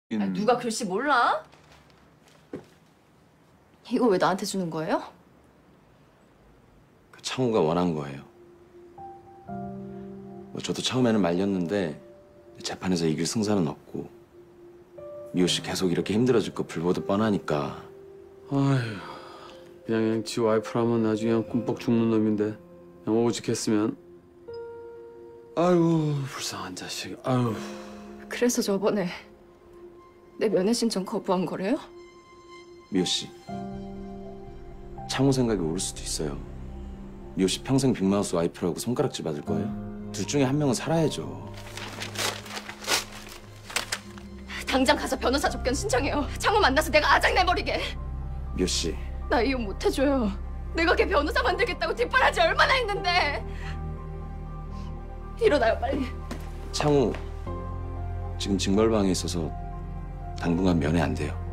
아니, 누가 글씨 몰라? 이거 왜 나한테 주는 거예요? 그 창우가 원한 거예요. 저도 처음에는 말렸는데 재판에서 이길 승산은 없고 미호 씨 계속 이렇게 힘들어질 거 불보듯 뻔하니까. 아휴, 그냥 지 와이프라면 나중에 그냥 꿈뻑 죽는 놈인데 그냥 오직했으면. 아이고 불쌍한 자식. 아유. 그래서 저번에 내 면회 신청 거부한 거래요? 미호 씨, 창우 생각이 옳을 수도 있어요. 미호 씨 평생 빅마우스 와이프라고 손가락질 받을 거예요. 둘 중에 한 명은 살아야죠. 당장 가서 변호사 접견 신청해요. 창호 만나서 내가 아작 내버리게. 미호 씨, 나 이혼 못 해줘요. 내가 걔 변호사 만들겠다고 뒷바라지 얼마나 했는데. 일어나요 빨리. 창우 지금 징벌방에 있어서 당분간 면회 안 돼요.